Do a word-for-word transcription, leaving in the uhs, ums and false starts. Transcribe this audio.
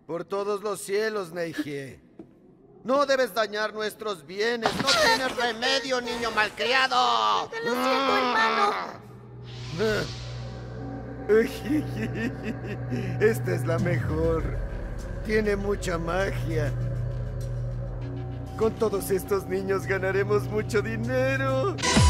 Por todos los cielos, Neige. No debes dañar nuestros bienes. No tienes remedio, niño malcriado. Te lo siento, hermano. Esta es la mejor. Tiene mucha magia. Con todos estos niños ganaremos mucho dinero.